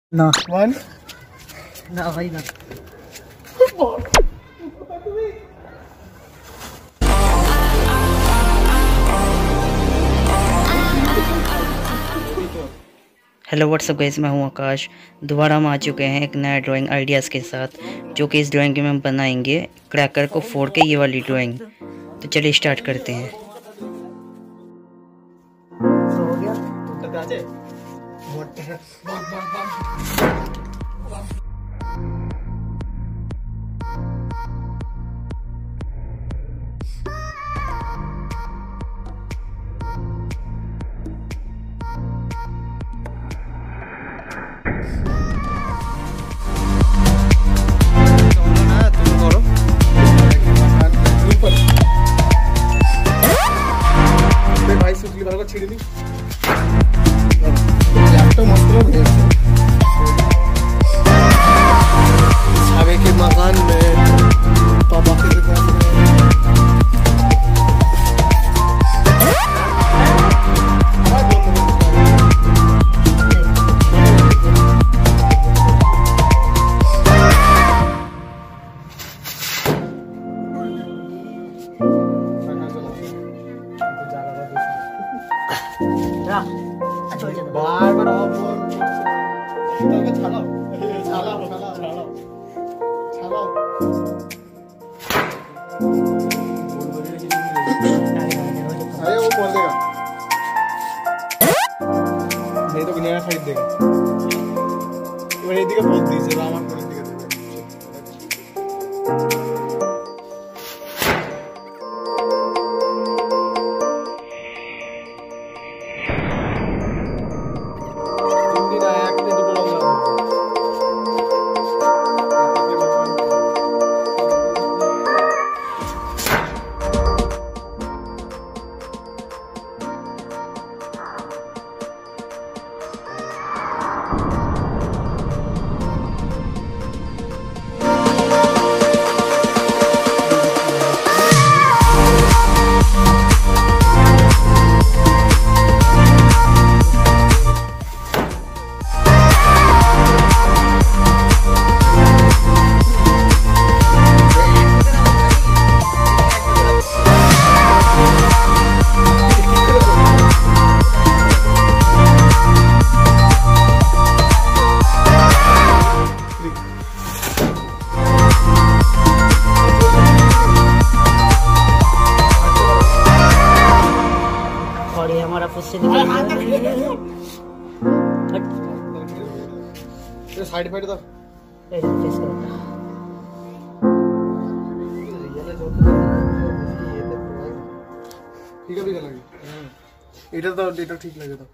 ना वन ना भाई ना। हेलो व्हाट्सअप गाइस, मैं हूं आकाश। दोबारा हम आ चुके हैं एक नया ड्राइंग आइडियाज़ के साथ, जो कि इस ड्राइंग में हम बनाएंगे क्रैकर को फोड़ के ये वाली ड्राइंग। तो चलिए स्टार्ट करते हैं। हो गया। भाई सुतली भाई को छिड़ी दी लैपटॉप मस्त लोग है सावे के मकान में पापा के दुकान में बार बार ऑफ तो छालो छालो छालो छालो छालो अरे वो बोल देगा नहीं तो बिना खरीद देगा ये बोल दीजिए रामान को देगा। और ये हमारा फुस्से निकल गया। ये साइड फाइड तो ए फेस करो। ठीक है, भी लगे এটা ঠিক লাগে তো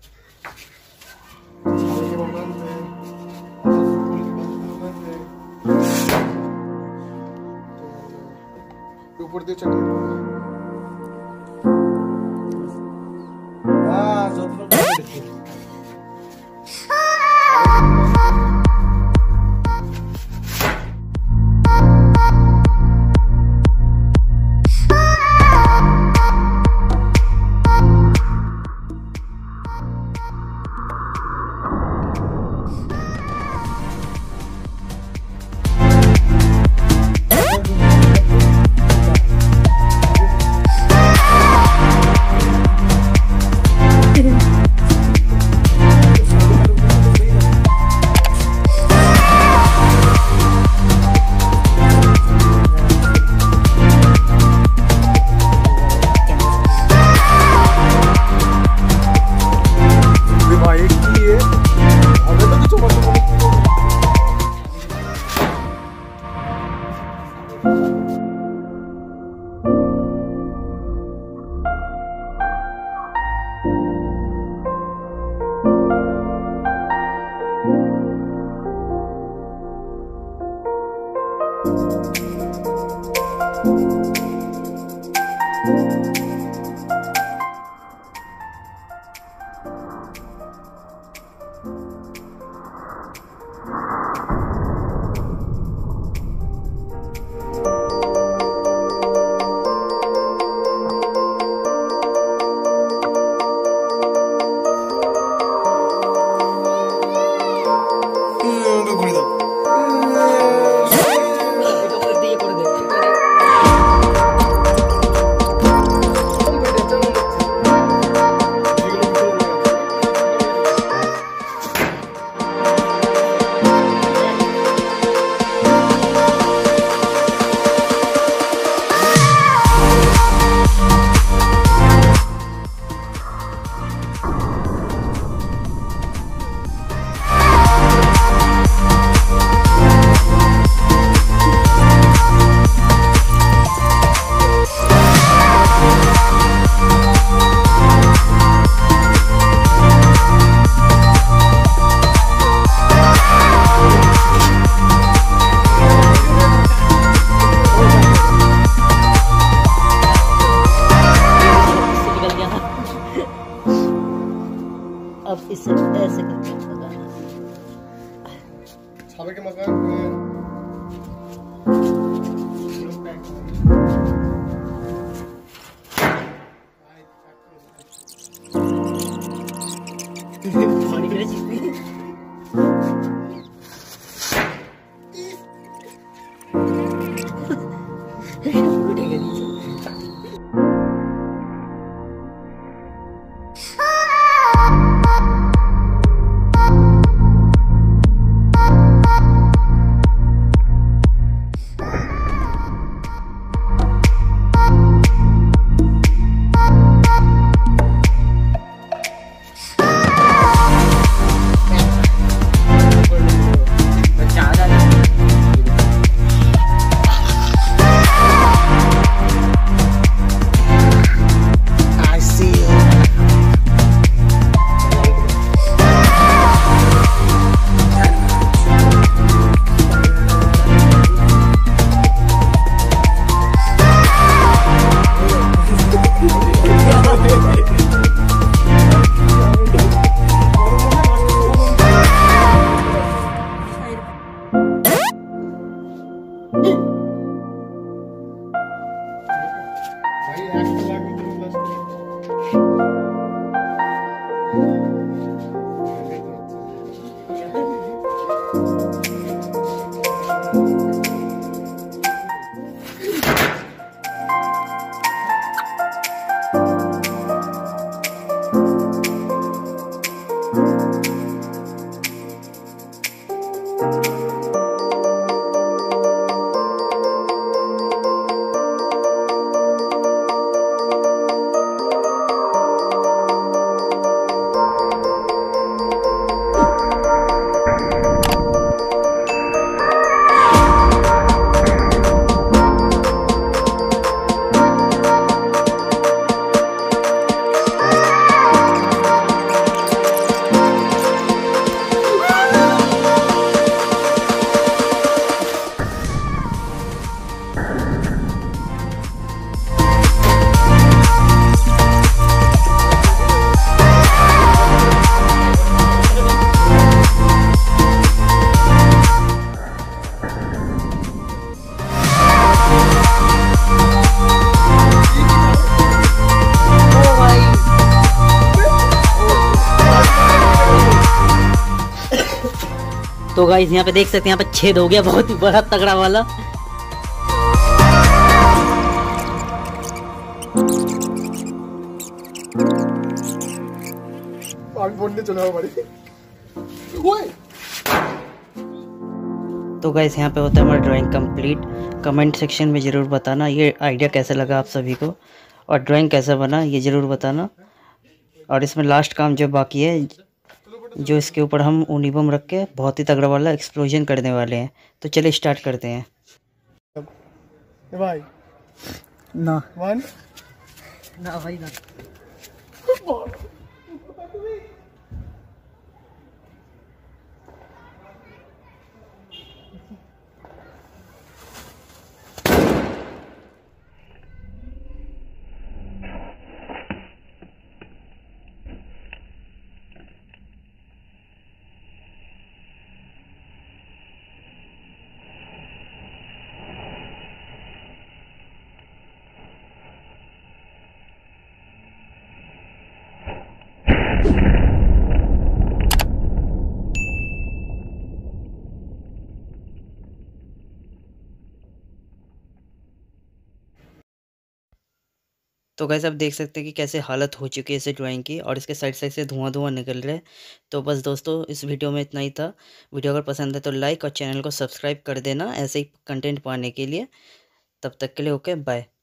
ऊपर দিয়ে चढ़ Sabe que makanan तो गाइस यहाँ पे देख सकते हैं, यहाँ पे छेद हो गया बहुत ही बड़ा तगड़ा वाला। तो गाइस यहाँ पे होता है हमारा ड्राइंग कंप्लीट। कमेंट सेक्शन में ज़रूर बताना ये आइडिया कैसा लगा आप सभी को, और ड्राइंग कैसा बना ये ज़रूर बताना। और इसमें लास्ट काम जो बाकी है, जो इसके ऊपर हम यूनिबम रख के बहुत ही तगड़ा वाला एक्सप्लोजन करने वाले हैं। तो चलिए स्टार्ट करते हैं। भाई ना वन ना भाई ना। तो गाइस आप देख सकते हैं कि कैसे हालत हो चुकी है इस ड्राइंग की, और इसके साइड साइड से धुआं धुआं निकल रहा है। तो बस दोस्तों इस वीडियो में इतना ही था। वीडियो अगर पसंद है तो लाइक और चैनल को सब्सक्राइब कर देना ऐसे ही कंटेंट पाने के लिए। तब तक के लिए ओके बाय।